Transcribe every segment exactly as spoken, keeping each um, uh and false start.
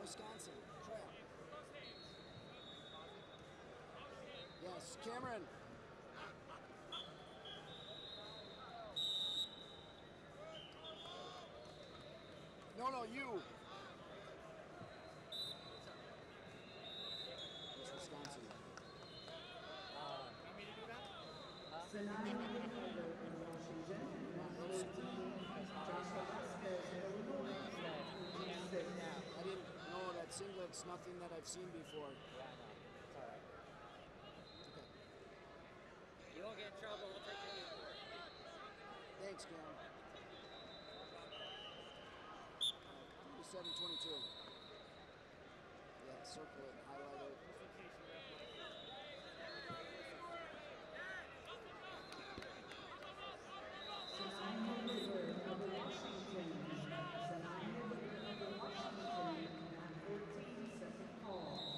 Wisconsin. Trap. Yes, Cameron. No, no, you. It's Wisconsin. Uh, you want me to do that? Huh? Sonata Ricardo in Washington, number fourteen, Joshua Vasquez, Illinois, twenty-six. I didn't know that singlet's nothing that I've seen before. Yeah, I know. It's all right. Okay. You won't get in trouble. We'll take your name for it. Thanks, Cam. thirty-seven twenty-two. Yeah, circle it and highlight it. Sonata River of Washington. Sonata River of Washington, nine fourteen, second call.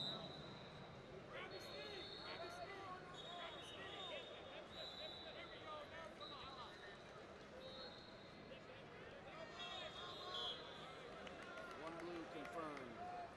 One blue confirmed.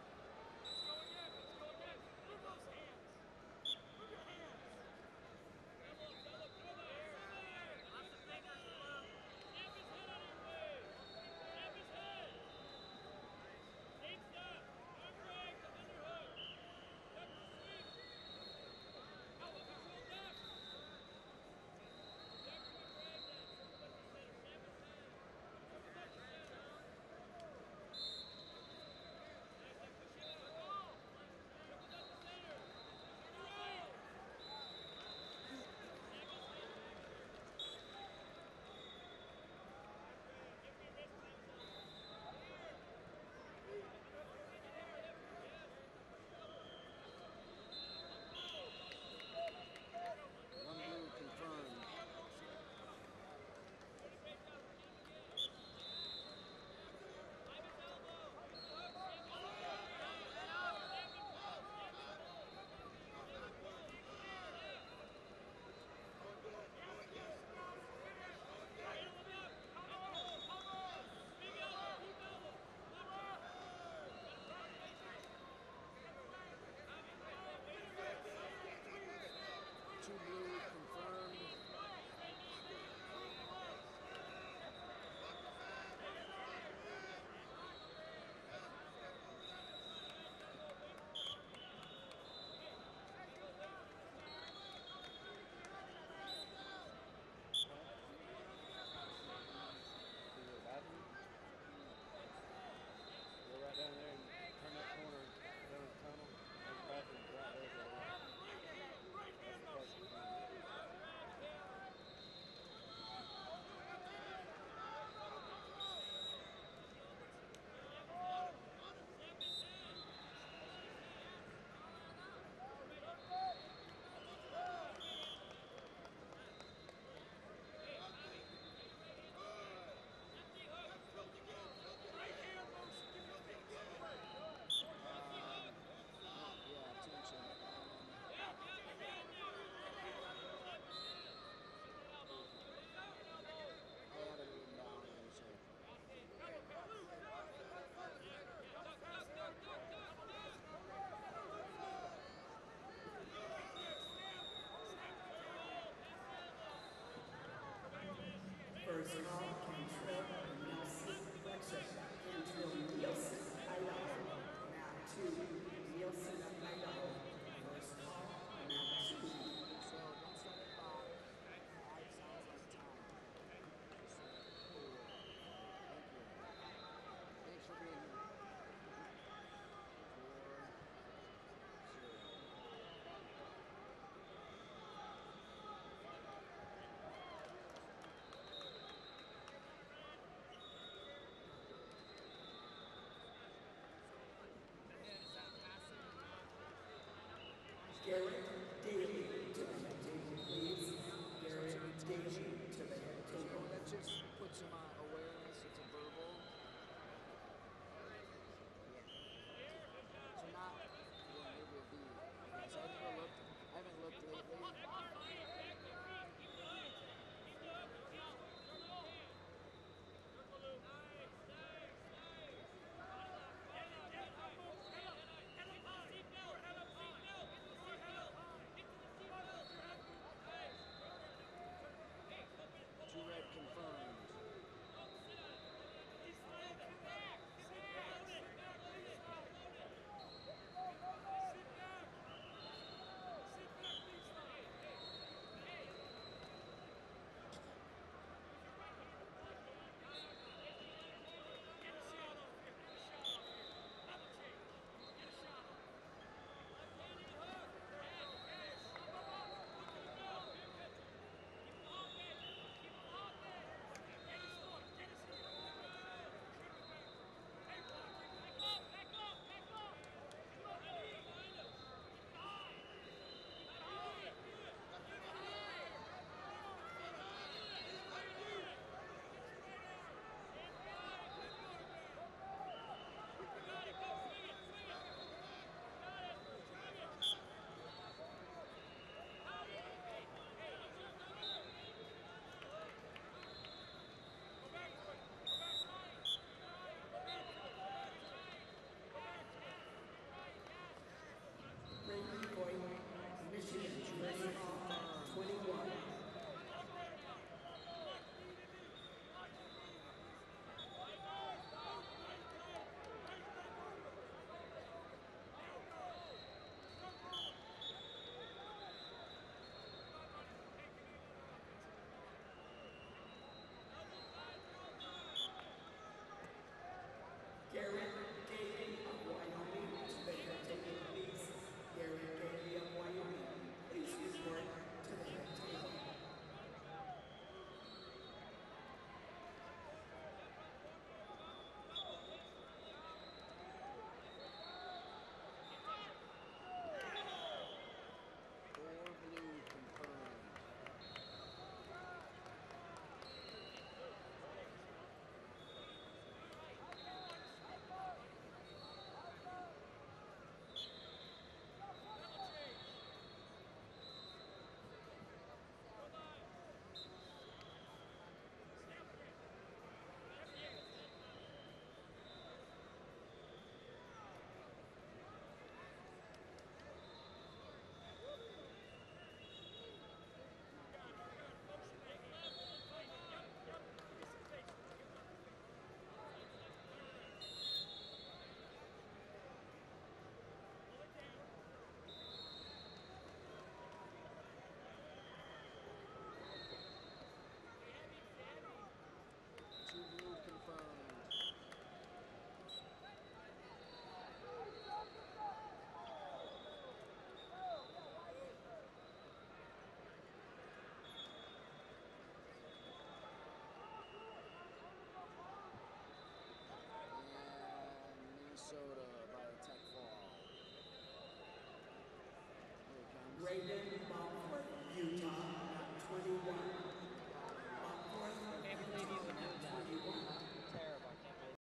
One blue confirmed. Two blue confirmed. Go right down there and turn that corner down the tunnel. There's the bathroom right there. That's the Yeah, attention. I have it written down here, so. First call,